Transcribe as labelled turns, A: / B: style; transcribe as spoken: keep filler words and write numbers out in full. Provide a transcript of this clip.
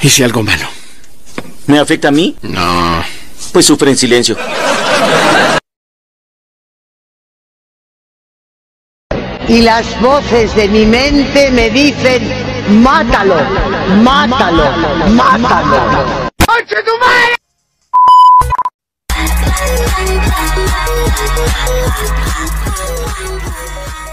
A: Hice algo malo.
B: ¿Me afecta a mí?
A: No.
B: Pues sufre en silencio.
C: Y las voces de mi mente me dicen, mátalo, mátalo, mátalo. ¡Conche tu madre!
D: Thank you.